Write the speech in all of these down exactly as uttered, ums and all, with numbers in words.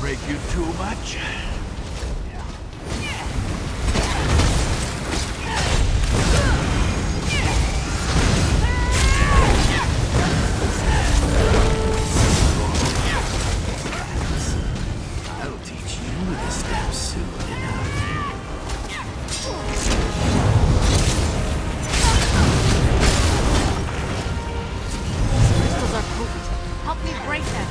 break you too much? I'll teach you to step soon enough. Crystals are potent. Help me break them.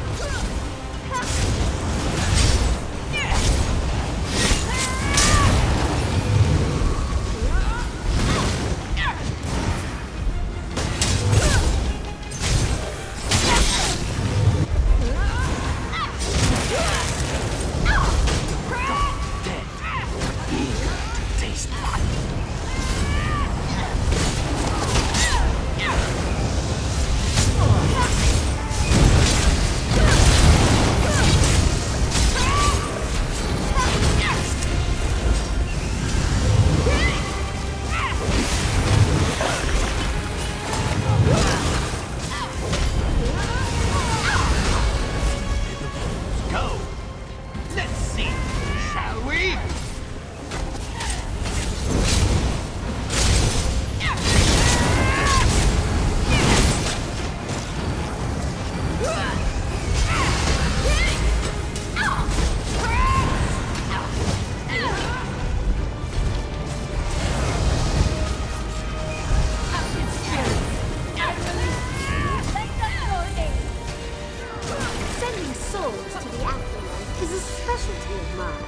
Is a specialty of mine.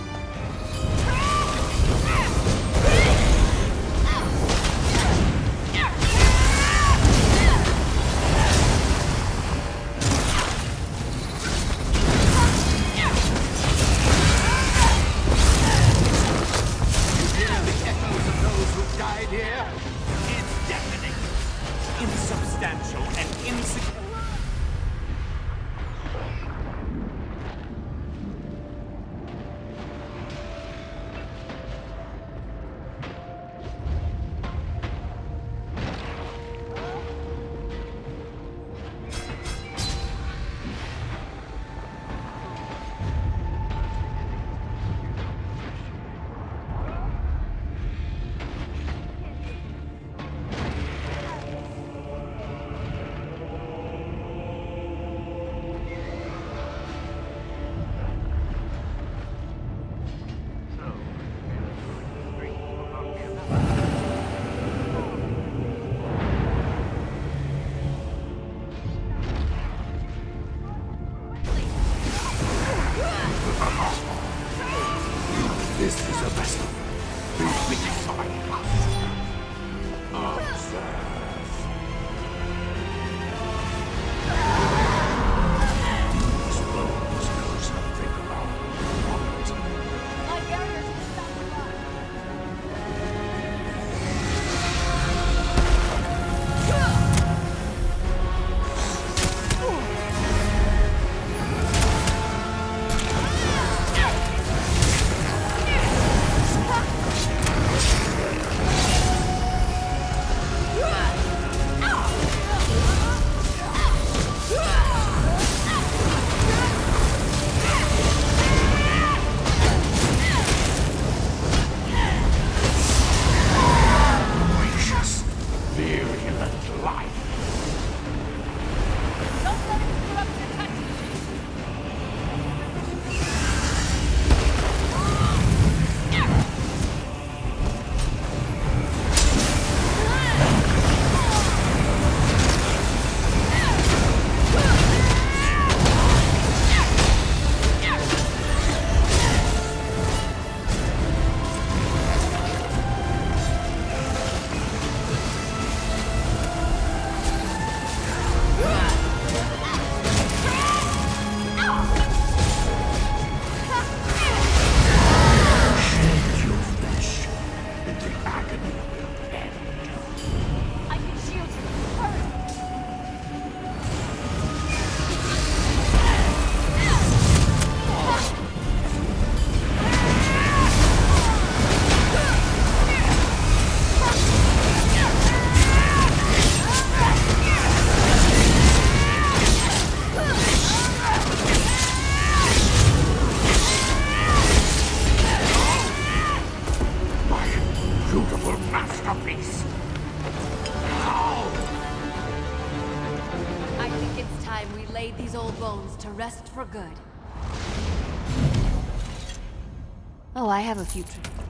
Here. It's deafening, insubstantial, and insignificant. This is a vessel. Please be sorry. Observe. These bones know something about what? My barriers will stop the line. time we laid these old bones to rest for good. Oh, I have a few tricks.